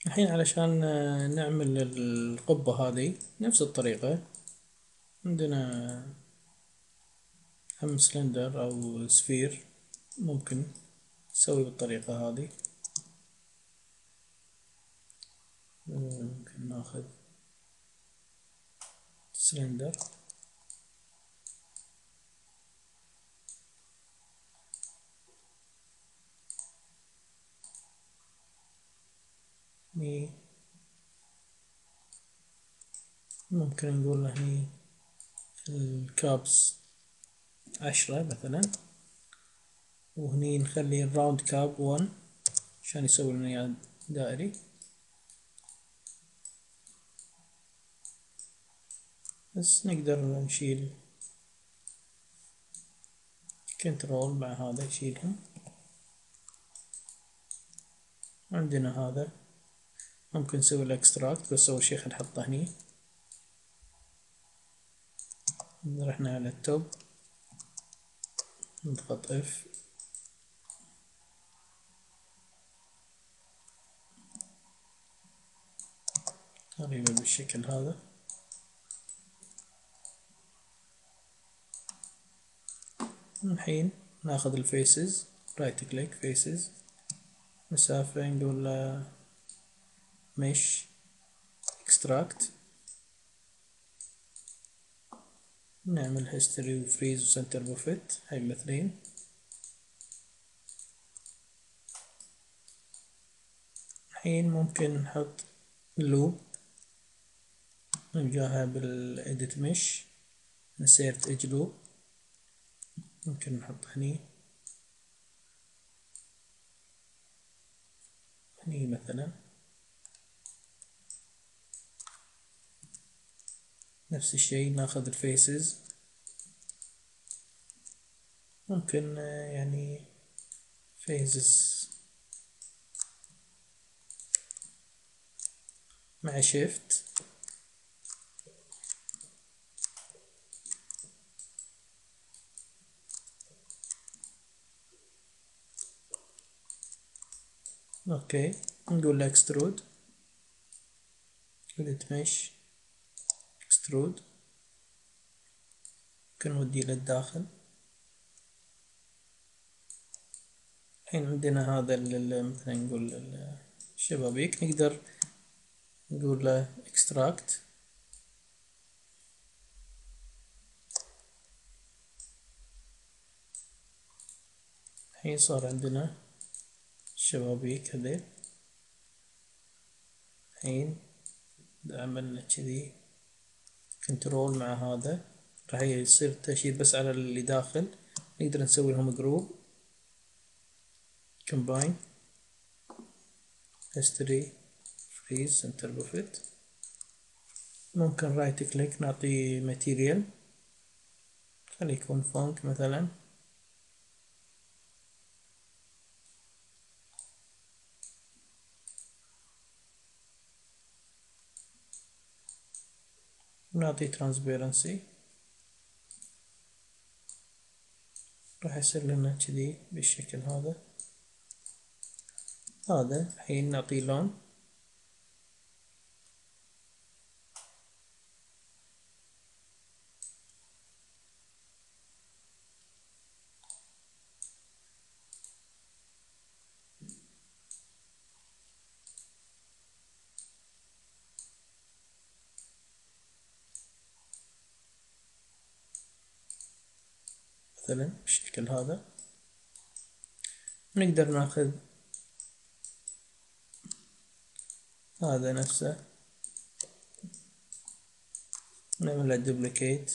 الحين علشان نعمل القبة هذه نفس الطريقة. عندنا هم سلندر أو سفير، ممكن نسوي بالطريقة هذه. ممكن ناخذ سلندر هني، ممكن نقول له هني الكابس 10 مثلا، وهني نخلي الراوند كاب 1 عشان يسوي لنا إياه دائري. بس نقدر نشيل كنترول مع هذا يشيلهم. عندنا هذا ممكن نسوي الاكستراكت، بس أول شي خلينا نحطه هني. رحنا على التوب، نضغط اف، تقريبا بالشكل هذا. الحين ناخذ الفيسز، رايت كليك فيسز، مسافة نقول له مش اكستراكت، نعمل هيستوري وفريز وسنتر بوفيت، هاي الاثنين. الحين ممكن نحط لوب، نلقاها بالإيديت مش نسيرت ايج لوب، ممكن نحط هني مثلا. نفس الشي ناخذ الفيسز، ممكن يعني فيزز مع شيفت. اوكي، نقول له اكسترود، قلت مش اكسترود، ممكن نوديه للداخل. الحين عندنا هذا مثلا نقول الشبابيك، نقدر نقول له اكستراكت. الحين صار عندنا الشبابيك هذيل. الحين إذا عملنا كذي كنترول مع هذا راح يصير تأشير بس على اللي داخل. نقدر نسوي لهم جروب، combine history freeze center buffet. ممكن رايت كليك نعطي ماتيريال، خليه يكون فونك مثلا. ونعطي transparency، راح يصير لنا كذي بالشكل هذا. هذا الحين نعطيه لون، مثلا بالشكل هذا. نقدر ناخذ هذا نفسه نعمل له duplicate،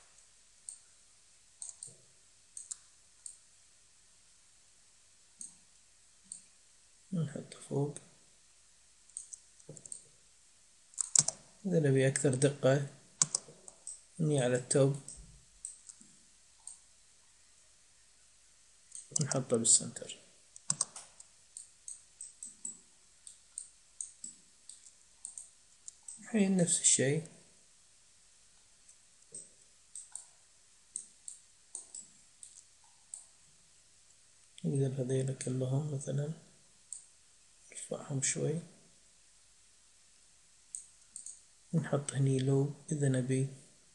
نحطه فوق. إذا نبي أكثر دقة نجي على التوب نحطه بالسنتر. الحين نفس الشيء، نقدر هذيلا كلهم مثلا نرفعهم شوي. نحط هني لو إذا نبي.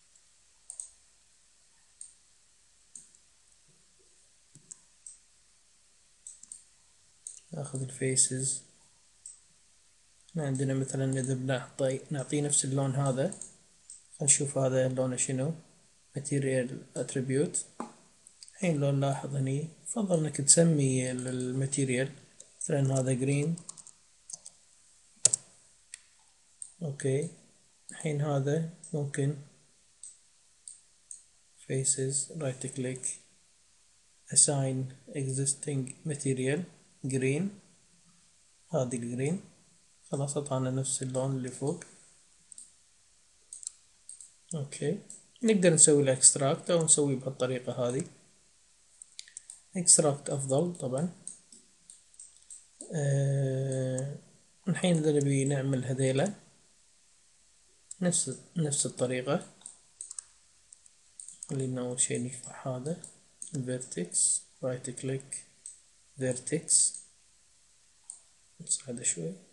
ناخذ الفيسز. عندنا مثلا إذا نعطيه نفس اللون هذا، خلينا نشوف هذا لونه شنو. Material Attribute. الحين لو نلاحظ هني فضل انك تسمي الماتيريال، مثلا هذا جرين. اوكي. الحين هذا ممكن faces right click assign existing material green. هذه الجرين خلاص اعطانا نفس اللون اللي فوق. اوكي. نقدر نسوي الاكستراكت او نسويه بهالطريقة هذه. اكستراكت افضل طبعا. الحين اذا نبي نعمل هذيلا نفس الطريقة. خلينا أول شي نرفع هذا الفيرتكس، رايت كليك فيرتكس، نصعده شوي.